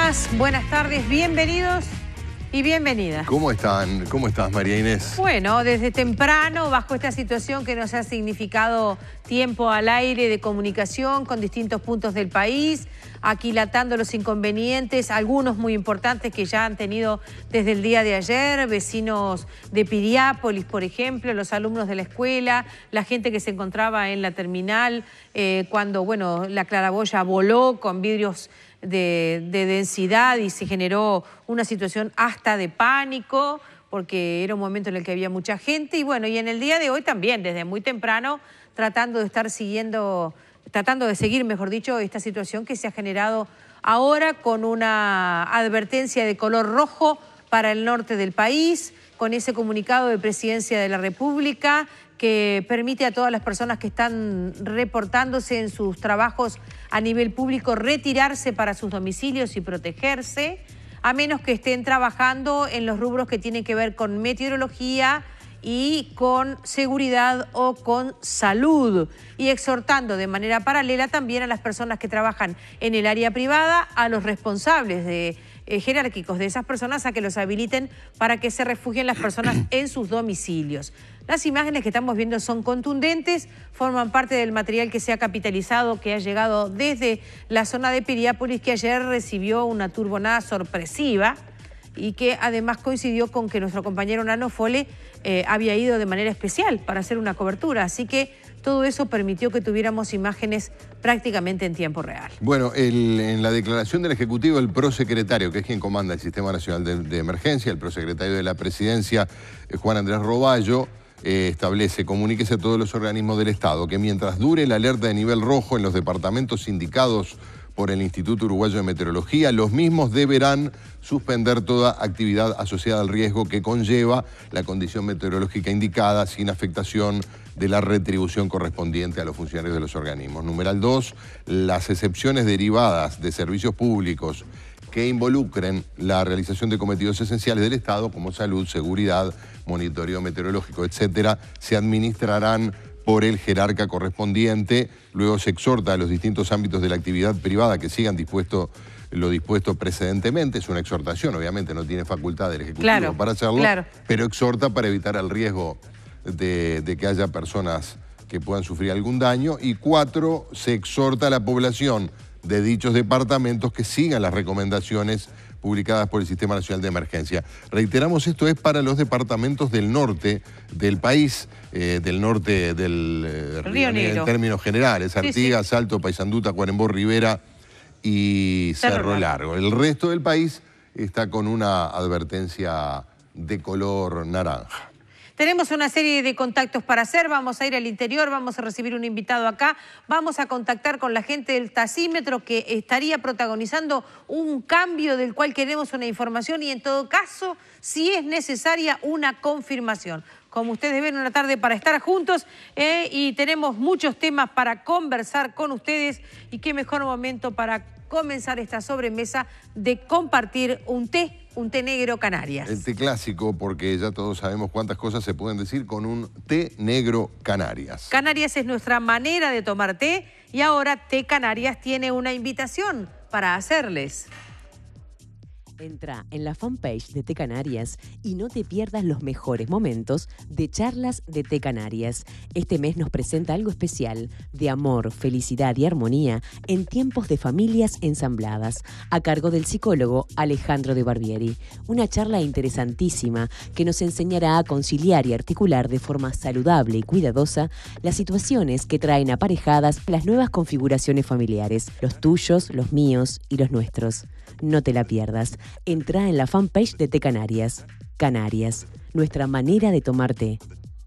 días, buenas tardes, bienvenidos y bienvenidas. ¿Cómo están? ¿Cómo estás, María Inés? Bueno, desde temprano, bajo esta situación que nos ha significado tiempo al aire de comunicación con distintos puntos del país, aquilatando los inconvenientes, algunos muy importantes que ya han tenido desde el día de ayer, vecinos de Piriápolis, por ejemplo, los alumnos de la escuela, la gente que se encontraba en la terminal, cuando, bueno, la claraboya voló con vidrios de densidad y se generó una situación hasta de pánico, porque era un momento en el que había mucha gente. Y bueno, y en el día de hoy también, desde muy temprano, tratando de seguir, mejor dicho, esta situación que se ha generado ahora con una advertencia de color rojo para el norte del país, con ese comunicado de Presidencia de la República que permite a todas las personas que están reportándose en sus trabajos a nivel público retirarse para sus domicilios y protegerse, a menos que estén trabajando en los rubros que tienen que ver con meteorología y con seguridad o con salud, y exhortando de manera paralela también a las personas que trabajan en el área privada, a los responsables jerárquicos de esas personas, a que los habiliten para que se refugien las personas en sus domicilios. Las imágenes que estamos viendo son contundentes, forman parte del material que se ha capitalizado, que ha llegado desde la zona de Piriápolis, que ayer recibió una turbonada sorpresiva y que además coincidió con que nuestro compañero Nano Fole había ido de manera especial para hacer una cobertura. Así que todo eso permitió que tuviéramos imágenes prácticamente en tiempo real. Bueno, en la declaración del Ejecutivo, el prosecretario, que es quien comanda el Sistema Nacional de Emergencia, el prosecretario de la Presidencia, Juan Andrés Roballo, establece: comuníquese a todos los organismos del Estado que mientras dure la alerta de nivel rojo en los departamentos indicados por el Instituto Uruguayo de Meteorología, los mismos deberán suspender toda actividad asociada al riesgo que conlleva la condición meteorológica indicada, sin afectación de la retribución correspondiente a los funcionarios de los organismos. Numeral 2, las excepciones derivadas de servicios públicos que involucren la realización de cometidos esenciales del Estado, como salud, seguridad, monitoreo meteorológico, etcétera, se administrarán por el jerarca correspondiente. Luego se exhorta a los distintos ámbitos de la actividad privada que sigan lo dispuesto precedentemente. Es una exhortación, obviamente no tiene facultad del Ejecutivo para hacerlo, pero exhorta para evitar el riesgo de que haya personas que puedan sufrir algún daño. Y 4, se exhorta a la población de dichos departamentos que sigan las recomendaciones publicadas por el Sistema Nacional de Emergencia. Reiteramos, esto es para los departamentos del norte del país, del norte del Río Negro, en términos generales: Artigas, Salto, Paysandú, Tacuarembó, Rivera y Cerro Largo. El resto del país está con una advertencia de color naranja. Tenemos una serie de contactos para hacer, vamos a ir al interior, vamos a recibir un invitado acá, vamos a contactar con la gente del taxímetro que estaría protagonizando un cambio del cual queremos una información y en todo caso, si es necesaria, una confirmación. Como ustedes ven, una tarde para estar juntos y tenemos muchos temas para conversar con ustedes, y qué mejor momento para comenzar esta sobremesa de compartir un té negro Canarias. El té clásico, porque ya todos sabemos cuántas cosas se pueden decir con un té negro Canarias. Canarias es nuestra manera de tomar té y ahora Té Canarias tiene una invitación para hacerles. Entra en la fanpage de Té Canarias y no te pierdas los mejores momentos de charlas de Té Canarias. Este mes nos presenta algo especial de amor, felicidad y armonía en tiempos de familias ensambladas, a cargo del psicólogo Alejandro de Barbieri. Una charla interesantísima que nos enseñará a conciliar y articular de forma saludable y cuidadosa las situaciones que traen aparejadas las nuevas configuraciones familiares, los tuyos, los míos y los nuestros. No te la pierdas. Entrá en la fanpage de Té Canarias. Canarias, nuestra manera de tomar té.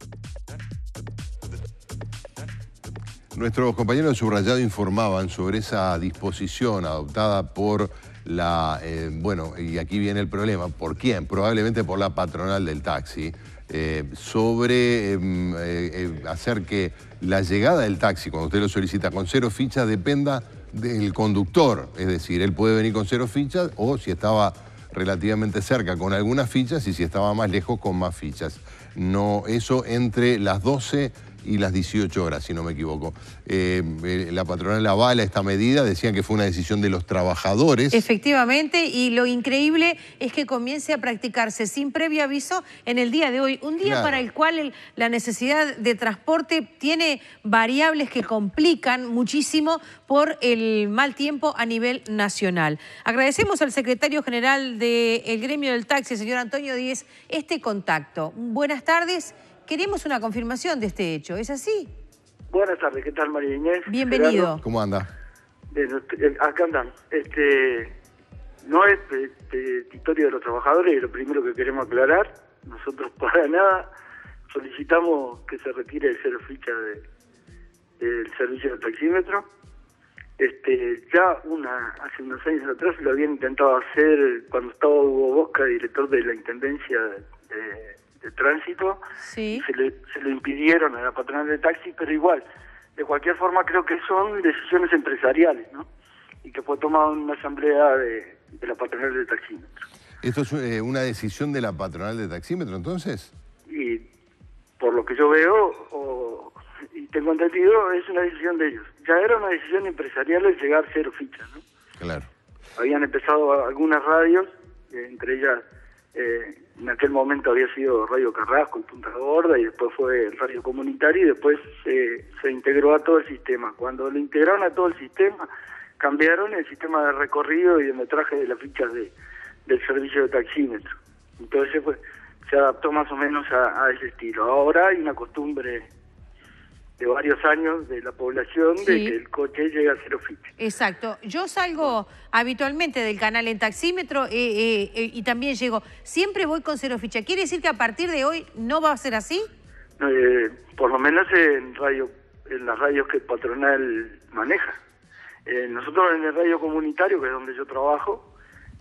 Nuestros compañeros de Subrayado informaban sobre esa disposición adoptada por la... bueno, y aquí viene el problema. ¿Por quién? Probablemente por la patronal del taxi. Sobre hacer que la llegada del taxi, cuando usted lo solicita con 0 fichas, dependa del conductor. Es decir, él puede venir con 0 fichas o, si estaba relativamente cerca, con algunas fichas, y si estaba más lejos, con más fichas. No, eso entre las 12 y las 18 horas, si no me equivoco. La patronal avala esta medida, decían que fue una decisión de los trabajadores. Efectivamente, y lo increíble es que comience a practicarse sin previo aviso en el día de hoy, un día para el cual la necesidad de transporte tiene variables que complican muchísimo por el mal tiempo a nivel nacional. Agradecemos al secretario general del gremio del taxi, señor Antonio Díez, este contacto. Buenas tardes. Queremos una confirmación de este hecho, ¿es así? Buenas tardes, ¿qué tal, María Inés? Bienvenido. Gerardo. ¿Cómo anda? Acá andamos. No es petitorio de los trabajadores, y lo primero que queremos aclarar, nosotros para nada solicitamos que se retire el cero ficha del servicio del taxímetro. Hace unos años atrás lo habían intentado hacer cuando estaba Hugo Bosca, director de la Intendencia de Tránsito, sí. Y se lo impidieron a la patronal de taxi, pero igual, de cualquier forma creo que son decisiones empresariales, ¿no? Y que fue tomada en una asamblea de la patronal de taxímetro. ¿Esto es una decisión de la patronal de taxímetro, entonces? Y por lo que yo veo, y tengo entendido, es una decisión de ellos. Ya era una decisión empresarial el llegar cero ficha, ¿no? Claro. Habían empezado algunas radios, entre ellas, en aquel momento había sido Radio Carrasco y Punta Gorda, y después fue el Radio Comunitario, y después se integró a todo el sistema. Cuando lo integraron a todo el sistema, cambiaron el sistema de recorrido y de metraje de las fichas del servicio de taxímetro. Entonces se adaptó más o menos a ese estilo. Ahora hay una costumbre de varios años de la población de que el coche llega a cero ficha. Exacto. Yo salgo habitualmente del canal en taxímetro y también llego. Siempre voy con cero ficha. ¿Quiere decir que a partir de hoy no va a ser así? Por lo menos en las radios que el patronal maneja. Nosotros en el radio comunitario, que es donde yo trabajo,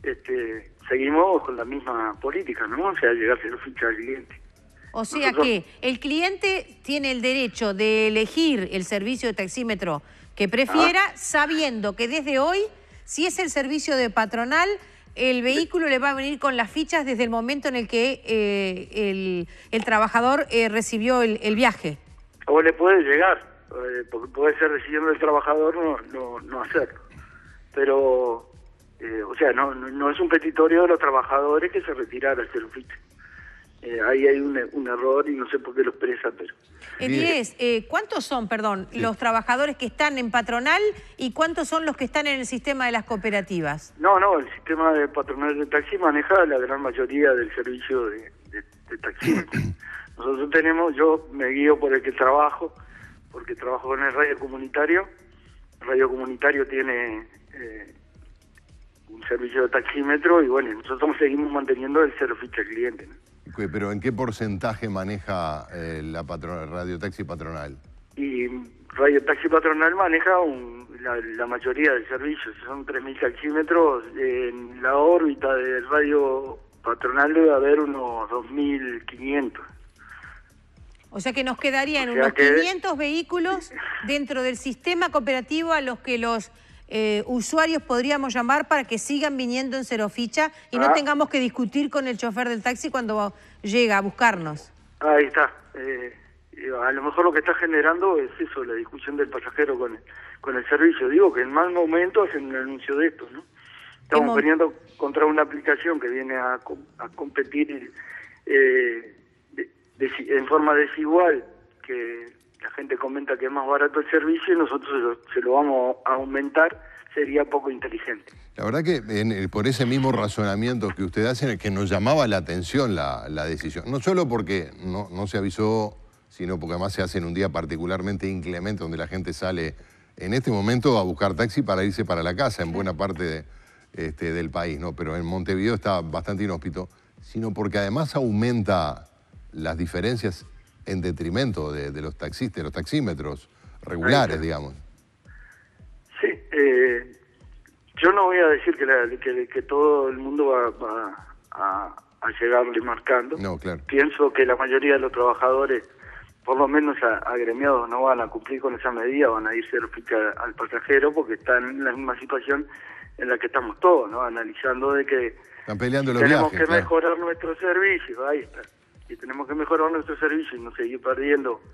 seguimos con la misma política, ¿no? O sea, llegar a cero ficha al cliente. O sea que el cliente tiene el derecho de elegir el servicio de taxímetro que prefiera, sabiendo que desde hoy, si es el servicio de patronal, el vehículo le va a venir con las fichas desde el momento en el que el trabajador recibió el viaje. O le puede llegar, porque puede ser decisión del trabajador no hacerlo. Pero, o sea, no es un petitorio de los trabajadores que se retirara el cero ficha. Ahí hay un error y no sé por qué lo expresa, pero... Díez, ¿cuántos son, los trabajadores que están en patronal y cuántos son los que están en el sistema de las cooperativas? No, el sistema de patronal de taxi maneja la gran mayoría del servicio de taxi. Nosotros yo me guío por el que trabajo, porque trabajo en el radio comunitario. El radio comunitario tiene un servicio de taxímetro y bueno, nosotros seguimos manteniendo el cero ficha al cliente, ¿no? ¿Pero en qué porcentaje maneja la Radio Taxi Patronal? Y Radio Taxi Patronal maneja la mayoría del servicio. Son 3.000 taxímetros. En la órbita del Radio Patronal debe haber unos 2.500. O sea que nos quedarían unos 500 vehículos dentro del sistema cooperativo a los que los usuarios podríamos llamar para que sigan viniendo en cero ficha y no tengamos que discutir con el chofer del taxi cuando llega a buscarnos. Ahí está. A lo mejor lo que está generando es eso, la discusión del pasajero con el servicio. Digo que en más momentos hacen un anuncio de esto, ¿no? Estamos peleando contra una aplicación que viene a competir en forma desigual, que la gente comenta que es más barato el servicio y nosotros se lo vamos a aumentar, sería poco inteligente. La verdad que por ese mismo razonamiento que usted hace, en el que nos llamaba la atención la decisión, no solo porque no se avisó, sino porque además se hace en un día particularmente inclemente, donde la gente sale en este momento a buscar taxi para irse para la casa, en buena parte del país, ¿no? Pero en Montevideo está bastante inhóspito, sino porque además aumenta las diferencias en detrimento de los taxistas, los taxímetros regulares, digamos. Sí, yo no voy a decir que todo el mundo va a llegarle marcando. No, claro. Pienso que la mayoría de los trabajadores, por lo menos agremiados, no van a cumplir con esa medida, van a irse a ficha al pasajero porque están en la misma situación en la que estamos todos, ¿no? Analizando de que están peleando los tenemos viajes, que mejorar nuestro servicio, ahí está. Y tenemos que mejorar nuestro servicio y no seguir perdiendo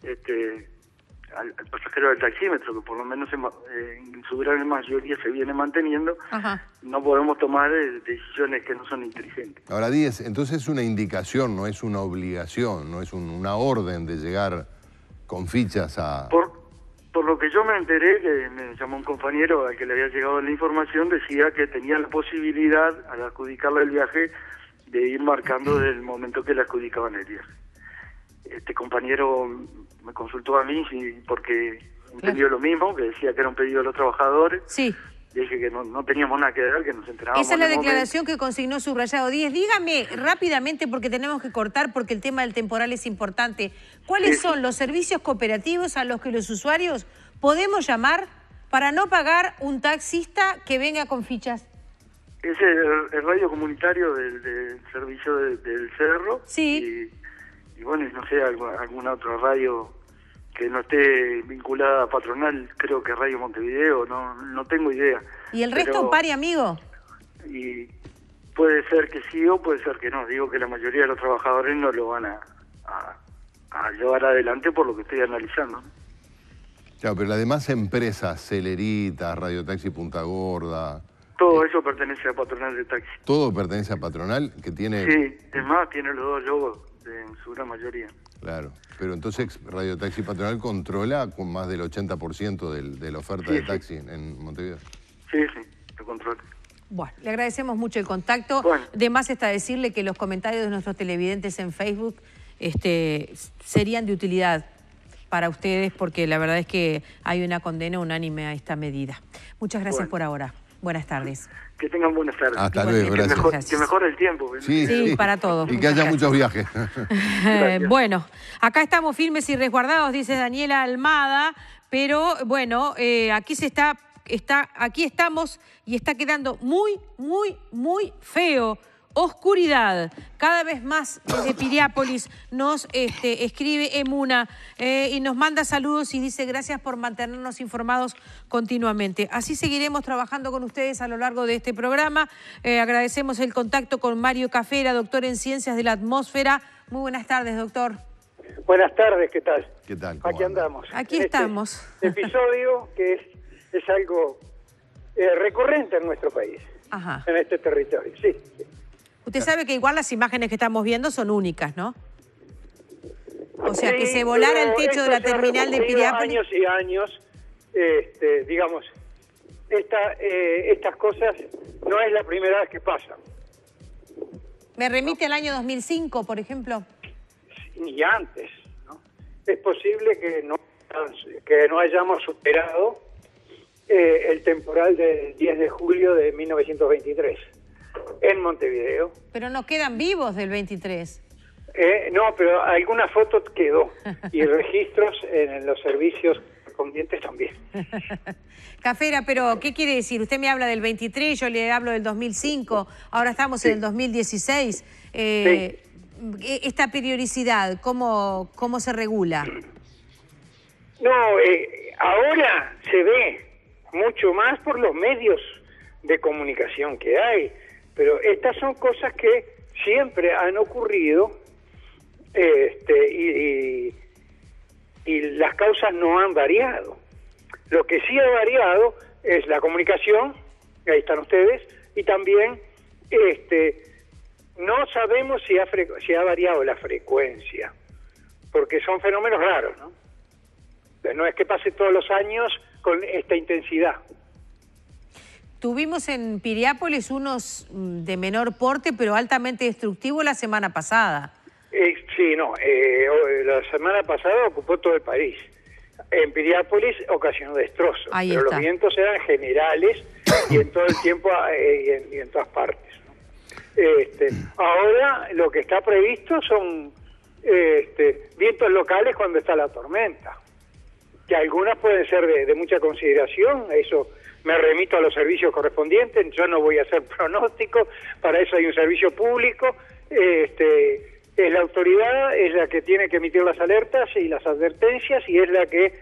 al pasajero del taxímetro, que por lo menos en su gran mayoría se viene manteniendo. Ajá. No podemos tomar decisiones que no son inteligentes. Ahora, Díez, entonces es una indicación, no es una obligación, no es una orden de llegar con fichas a... Por lo que yo me enteré, que me llamó un compañero al que le había llegado la información, decía que tenía la posibilidad, al adjudicarle el viaje, de ir marcando desde el momento que le adjudicaban el viaje. Este compañero me consultó a mí porque entendió lo mismo, que decía que era un pedido de los trabajadores. Sí. Dije que no teníamos nada que ver, que nos enterábamos. Esa es la declaración que consignó subrayado Díez. Dígame rápidamente, porque tenemos que cortar, porque el tema del temporal es importante. ¿Cuáles son los servicios cooperativos a los que los usuarios podemos llamar para no pagar un taxista que venga con fichas? Es el radio comunitario del servicio del Cerro. Sí. Y bueno, no sé, alguna otra radio que no esté vinculada a patronal, creo que Radio Montevideo, no tengo idea. ¿Y el resto, pari, amigo? Y puede ser que sí o puede ser que no. Digo que la mayoría de los trabajadores no lo van a llevar adelante por lo que estoy analizando, ¿no? Claro, pero las demás empresas, Celerita, Radio Taxi Punta Gorda... Todo eso pertenece a patronal de taxi. ¿Todo pertenece a patronal? Que tiene... Sí, es más, tiene los dos logos en su gran mayoría. Claro, pero entonces Radio Taxi Patronal controla con más del 80% de la oferta de taxi en Montevideo. Sí, lo controla. Bueno, le agradecemos mucho el contacto. Bueno. De más está decirle que los comentarios de nuestros televidentes en Facebook serían de utilidad para ustedes, porque la verdad es que hay una condena unánime a esta medida. Muchas gracias por ahora. Buenas tardes. Que tengan buenas tardes. Hasta luego, gracias. Que mejore el tiempo. Sí, para todos. Y que haya muchos viajes. Bueno, acá estamos firmes y resguardados, dice Daniela Almada, pero bueno, aquí aquí estamos y está quedando muy, muy, muy feo. Oscuridad. Cada vez más desde Piriápolis nos escribe Emuna y nos manda saludos y dice gracias por mantenernos informados continuamente. Así seguiremos trabajando con ustedes a lo largo de este programa. Agradecemos el contacto con Mario Cafera, doctor en Ciencias de la Atmósfera. Muy buenas tardes, doctor. Buenas tardes, ¿qué tal? ¿Qué tal? Aquí andamos. Aquí estamos. Episodio que es algo recurrente en nuestro país, Ajá. En este territorio, sí. Usted sabe que igual las imágenes que estamos viendo son únicas, ¿no? O sea, que Sí, se volara el pero techo de la esto se ha terminal de repetido Piriápolis. años y años, digamos, estas cosas no es la primera vez que pasan. Me remite al año 2005, por ejemplo. Ni antes, ¿no? Es posible que no hayamos superado el temporal del 10 de julio de 1923 en Montevideo. Pero no quedan vivos del 23. No, pero alguna foto quedó y registros en los servicios correspondientes también. Cafera, pero ¿qué quiere decir? Usted me habla del 23, yo le hablo del 2005, ahora estamos en el 2016. Sí. Esta periodicidad, ¿cómo se regula? No, ahora se ve mucho más por los medios de comunicación que hay, pero estas son cosas que siempre han ocurrido y las causas no han variado. Lo que sí ha variado es la comunicación, ahí están ustedes, y también no sabemos si ha variado la frecuencia, porque son fenómenos raros, ¿no? No es que pase todos los años con esta intensidad. Tuvimos en Piriápolis unos de menor porte, pero altamente destructivos la semana pasada. Sí, no, la semana pasada ocupó todo el país. En Piriápolis ocasionó destrozos, Ahí pero está. los vientos eran generales y en todo el tiempo y en todas partes, ¿no? Ahora lo que está previsto son vientos locales cuando está la tormenta, que algunas pueden ser de mucha consideración. Eso me remito a los servicios correspondientes, yo no voy a hacer pronóstico, para eso hay un servicio público, es la autoridad, es la que tiene que emitir las alertas y las advertencias y es la que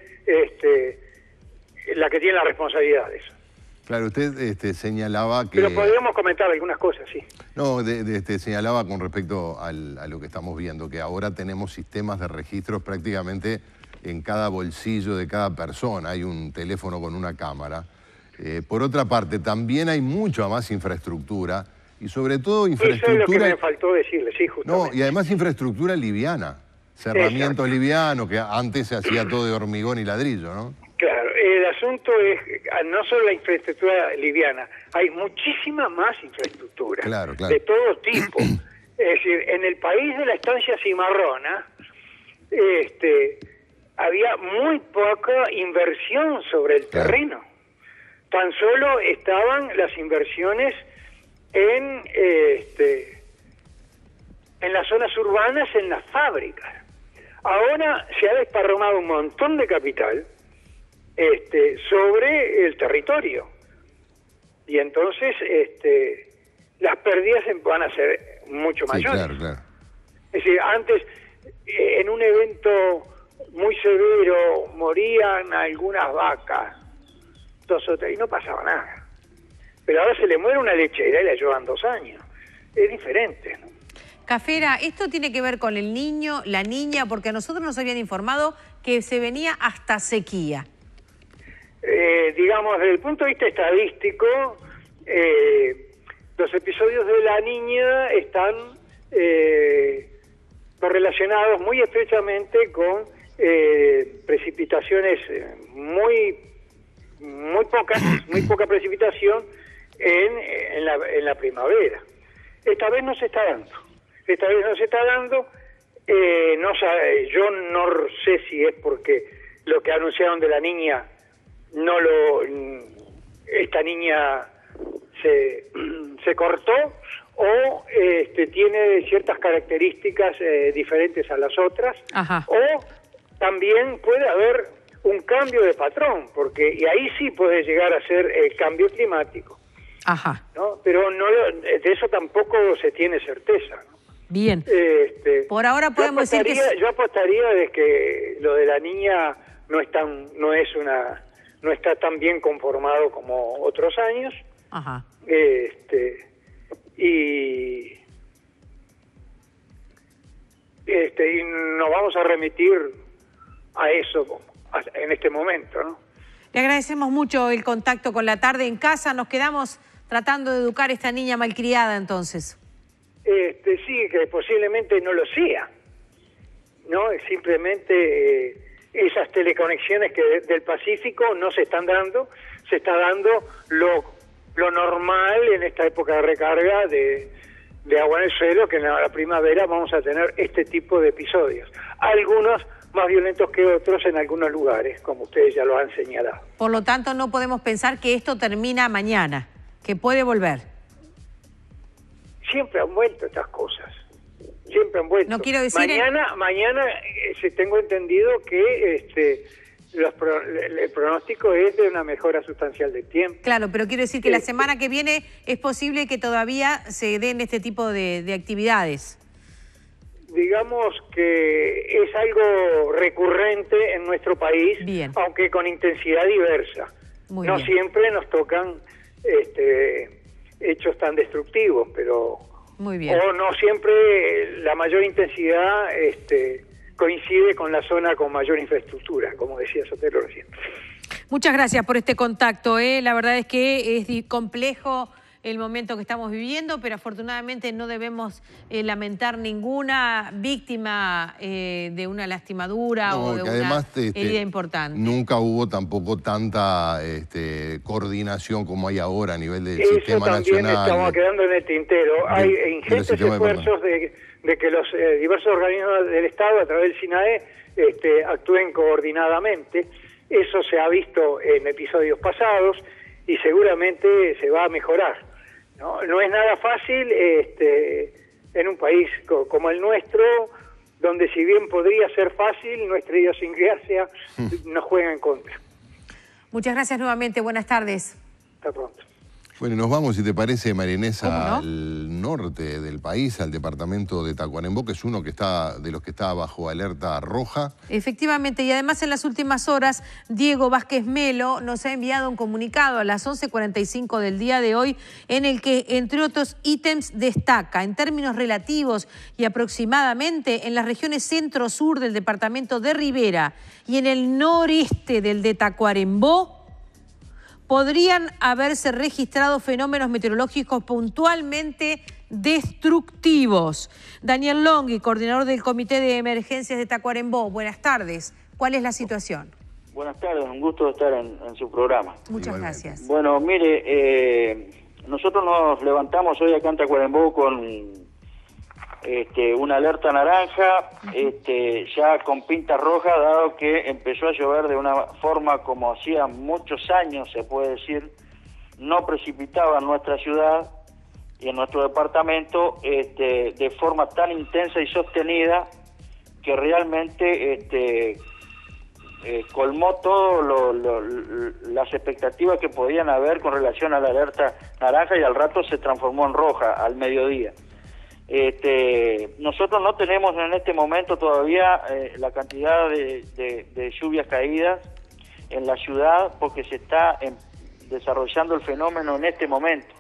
tiene la responsabilidad de eso. Claro, usted señalaba que... Pero podríamos comentar algunas cosas, sí. No, señalaba con respecto a lo que estamos viendo, que ahora tenemos sistemas de registros prácticamente en cada bolsillo de cada persona hay un teléfono con una cámara. Por otra parte, también hay mucha más infraestructura y sobre todo infraestructura... Eso es lo que me faltó decirle, sí, justamente. No, y además infraestructura liviana, cerramientos livianos, que antes se hacía todo de hormigón y ladrillo, ¿no? Claro, el asunto es no solo la infraestructura liviana, hay muchísima más infraestructura, claro, claro, de todo tipo. Es decir, en el país de la estancia cimarrona, había muy poca inversión sobre el terreno. Tan solo estaban las inversiones en las zonas urbanas, en las fábricas. Ahora se ha desparramado un montón de capital sobre el territorio. Y entonces las pérdidas van a ser mucho mayores. Claro, claro. Es decir, antes en un evento muy severo morían algunas vacas, 2 o 3, y no pasaba nada. Pero ahora se le muere una lechera y la llevan 2 años. Es diferente, ¿no? Cafera, ¿esto tiene que ver con el niño, la niña? Porque a nosotros nos habían informado que se venía hasta sequía. Digamos, desde el punto de vista estadístico, los episodios de la niña están correlacionados muy estrechamente con precipitaciones muy poca precipitación en la primavera. Esta vez no se está dando. Yo no sé si es porque lo que anunciaron de la niña esta niña se cortó o tiene ciertas características diferentes a las otras. Ajá. O también puede haber un cambio de patrón, y ahí sí puede llegar a ser el cambio climático. Ajá. ¿No? Pero de eso tampoco se tiene certeza, ¿no? Bien. Por ahora podemos decir que... Yo apostaría de que lo de la niña no está tan bien conformado como otros años. Ajá. Y nos vamos a remitir a eso en este momento, ¿no? Le agradecemos mucho el contacto con La Tarde en Casa. Nos quedamos tratando de educar a esta niña malcriada, entonces. Sí, que posiblemente no lo sea, ¿no? Simplemente esas teleconexiones del Pacífico no se están dando, se está dando lo normal en esta época de recarga de agua en el suelo, que en la primavera vamos a tener este tipo de episodios. Algunos más violentos que otros en algunos lugares, como ustedes ya lo han señalado. Por lo tanto, no podemos pensar que esto termina mañana, que puede volver. Siempre han vuelto estas cosas. Siempre han vuelto. No quiero decir... Mañana tengo entendido que el pronóstico es de una mejora sustancial del tiempo. Claro, pero quiero decir que la semana que viene es posible que todavía se den este tipo de actividades. Digamos que es algo recurrente en nuestro país, bien, aunque con intensidad diversa. Muy no bien. Siempre nos tocan hechos tan destructivos, pero muy bien. O no siempre la mayor intensidad coincide con la zona con mayor infraestructura, como decía Sotelo recién. Muchas gracias por este contacto. La verdad es que es complejo el momento que estamos viviendo, pero afortunadamente no debemos lamentar ninguna víctima de una lastimadura o de una herida importante. Nunca hubo tampoco tanta coordinación como hay ahora a nivel del sistema nacional. Eso también estamos quedando en el tintero. Hay ingentes esfuerzos de que los diversos organismos del Estado, a través del SINAE, actúen coordinadamente. Eso se ha visto en episodios pasados y seguramente se va a mejorar. No es nada fácil en un país como el nuestro, donde si bien podría ser fácil, nuestra idiosincrasia nos juega en contra. Muchas gracias nuevamente. Buenas tardes. Hasta pronto. Bueno, nos vamos, si te parece, María Inés, al norte del país, al departamento de Tacuarembó, que es uno que está de los que está bajo alerta roja. Efectivamente, y además en las últimas horas, Diego Vázquez Melo nos ha enviado un comunicado a las 11:45 del día de hoy, en el que, entre otros ítems, destaca, en términos relativos y aproximadamente, en las regiones centro-sur del departamento de Rivera y en el noreste del de Tacuarembó, podrían haberse registrado fenómenos meteorológicos puntualmente destructivos. Daniel Longhi, coordinador del Comité de Emergencias de Tacuarembó. Buenas tardes. ¿Cuál es la situación? Buenas tardes, un gusto estar en su programa. Muchas gracias. Bueno, mire, nosotros nos levantamos hoy acá en Tacuarembó con una alerta naranja, ya con pinta roja, dado que empezó a llover de una forma como hacía muchos años, se puede decir, no precipitaba en nuestra ciudad y en nuestro departamento de forma tan intensa y sostenida que realmente colmó todas las expectativas que podían haber con relación a la alerta naranja, y al rato se transformó en roja al mediodía. Nosotros no tenemos en este momento todavía la cantidad de lluvias caídas en la ciudad, porque se está desarrollando el fenómeno en este momento.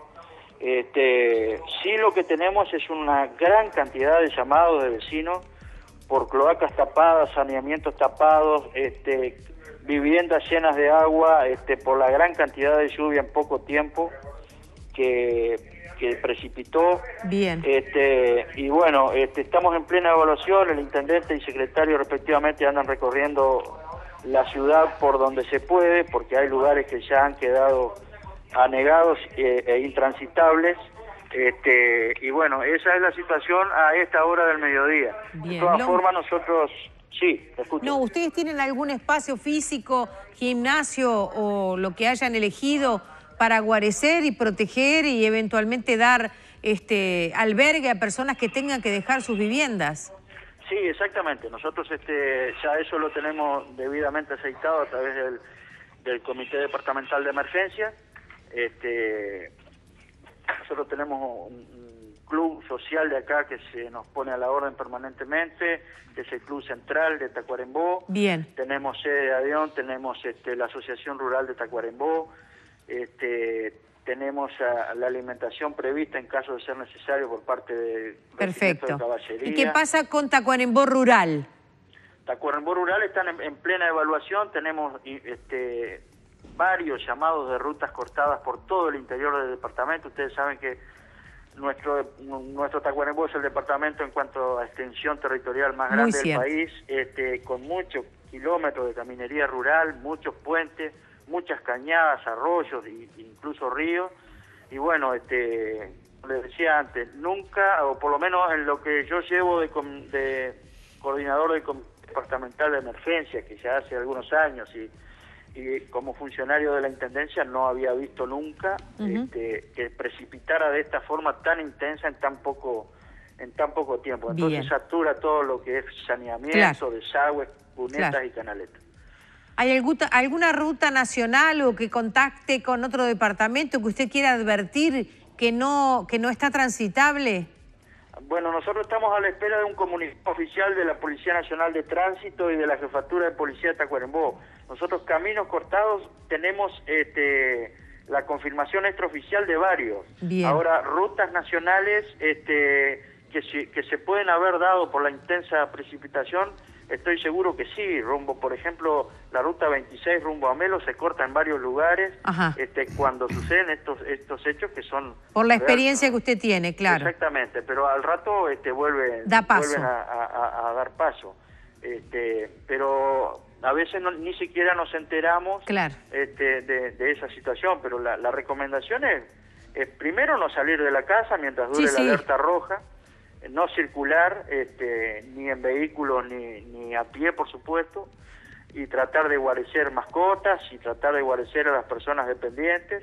Sí, lo que tenemos es una gran cantidad de llamados de vecinos por cloacas tapadas, saneamientos tapados, viviendas llenas de agua, por la gran cantidad de lluvia en poco tiempo que precipitó. Bien. Y bueno, estamos en plena evaluación, el intendente y secretario respectivamente andan recorriendo la ciudad por donde se puede, porque hay lugares que ya han quedado anegados e intransitables. Y bueno, esa es la situación a esta hora del mediodía. Bien. De todas formas, nosotros... Sí, te escucho. No, ¿ustedes tienen algún espacio físico, gimnasio o lo que hayan elegido para guarecer y proteger y eventualmente dar albergue a personas que tengan que dejar sus viviendas? Sí, exactamente. Nosotros ya eso lo tenemos debidamente aceitado a través del Comité Departamental de Emergencia. Nosotros tenemos un club social de acá que se nos pone a la orden permanentemente, que es el Club Central de Tacuarembó. Bien. Tenemos sede de Avión, tenemos la Asociación Rural de Tacuarembó. Tenemos la alimentación prevista en caso de ser necesario por parte de Perfecto. De caballería. ¿Y qué pasa con Tacuarembó Rural? Tacuarembó Rural están en plena evaluación, tenemos varios llamados de rutas cortadas por todo el interior del departamento. Ustedes saben que nuestro Tacuarembó es el departamento en cuanto a extensión territorial más grande del país, con muchos kilómetros de caminería rural, muchos puentes, muchas cañadas, arroyos e incluso ríos. Y bueno, les decía antes, nunca, o por lo menos en lo que yo llevo de coordinador del Comité Departamental de Emergencia, que ya hace algunos años, y como funcionario de la Intendencia no había visto nunca que precipitara de esta forma tan intensa en tan poco tiempo. Entonces satura todo lo que es saneamiento, desagües, cunetas y canaletas. ¿Hay alguna ruta nacional o que contacte con otro departamento que usted quiera advertir que no está transitable? Bueno, nosotros estamos a la espera de un comunicado oficial de la Policía Nacional de Tránsito y de la Jefatura de Policía de Tacuarembó. Nosotros, caminos cortados, tenemos la confirmación extraoficial de varios. Bien. Ahora, rutas nacionales que se pueden haber dado por la intensa precipitación, estoy seguro que sí. Por ejemplo, la ruta 26 rumbo a Melo se corta en varios lugares cuando suceden estos hechos que son... Por la experiencia que usted tiene, claro. Exactamente, pero al rato vuelven a dar paso. Pero a veces ni siquiera nos enteramos de esa situación, pero la recomendación es primero no salir de la casa mientras dure la alerta roja, no circular ni en vehículos ni a pie, por supuesto, y tratar de guarecer mascotas y tratar de guarecer a las personas dependientes,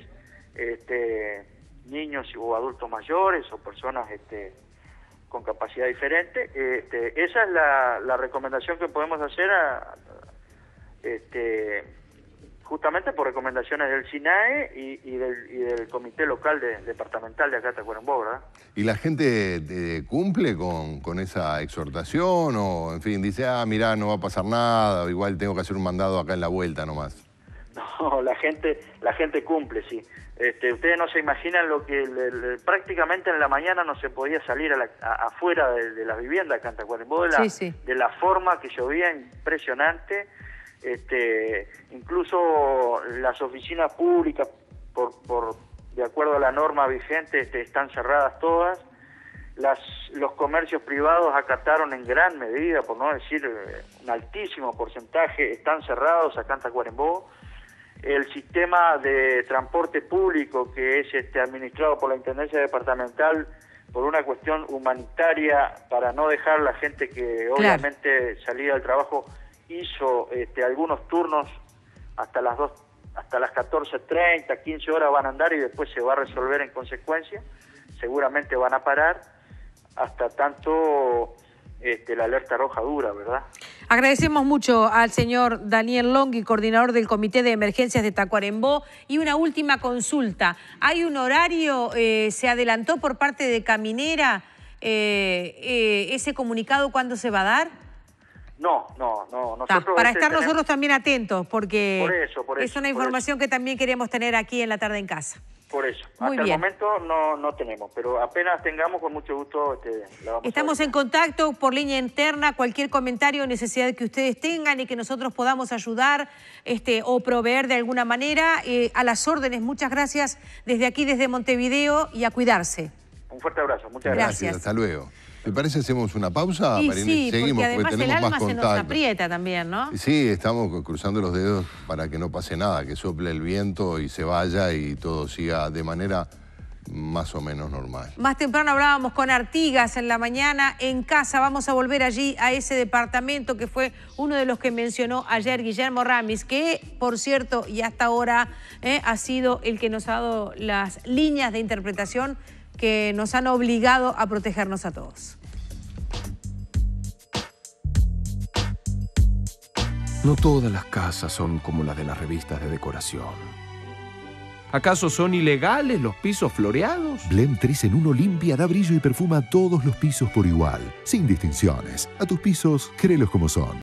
niños o adultos mayores o personas con capacidad diferente. Esa es la recomendación que podemos hacer justamente por recomendaciones del SINAE y del Comité Local Departamental de acá de Tacuarembó, ¿verdad? ¿Y la gente cumple con esa exhortación o, en fin, dice, mirá, no va a pasar nada, o igual tengo que hacer un mandado acá en la vuelta nomás? No, la gente cumple, sí. Ustedes no se imaginan lo que prácticamente en la mañana no se podía salir afuera de las viviendas acá en Tacuarembó, de la forma que llovía, impresionante. Incluso las oficinas públicas, de acuerdo a la norma vigente, están cerradas todas. Los comercios privados acataron en gran medida, por no decir un altísimo porcentaje, están cerrados acá en Tacuarembó. El sistema de transporte público, que es administrado por la Intendencia Departamental por una cuestión humanitaria, para no dejar la gente que obviamente salía del trabajo, hizo algunos turnos hasta las 14:30, 15 horas van a andar y después se va a resolver en consecuencia. Seguramente van a parar hasta tanto la alerta roja dura, ¿verdad? Agradecemos mucho al señor Daniel Longhi, coordinador del Comité de Emergencias de Tacuarembó. Y una última consulta. ¿Hay un horario, se adelantó por parte de Caminera ese comunicado cuándo se va a dar? No. Nosotros para estar nosotros también atentos, porque por eso, es una información que también queremos tener aquí en La Tarde en Casa. Por eso. Muy Hasta bien. el momento no tenemos, pero apenas tengamos, con mucho gusto la vamos Estamos a en contacto por línea interna. Cualquier comentario o necesidad que ustedes tengan y que nosotros podamos ayudar o proveer de alguna manera, a las órdenes. Muchas gracias desde aquí, desde Montevideo, y a cuidarse. Un fuerte abrazo. Muchas gracias. Hasta luego. ¿Te parece hacemos una pausa? Y sí, seguimos, porque además tenemos el alma más se nos contacto. aprieta también, ¿no? Sí, estamos cruzando los dedos para que no pase nada, que sople el viento y se vaya y todo siga de manera más o menos normal. Más temprano hablábamos con Artigas en la mañana en Casa. Vamos a volver allí a ese departamento que fue uno de los que mencionó ayer Guillermo Ramis, que, por cierto, y hasta ahora ha sido el que nos ha dado las líneas de interpretación que nos han obligado a protegernos a todos. No todas las casas son como las de las revistas de decoración. ¿Acaso son ilegales los pisos floreados? Blem 3 en 1 limpia, da brillo y perfuma todos los pisos por igual, sin distinciones. A tus pisos, créelos como son.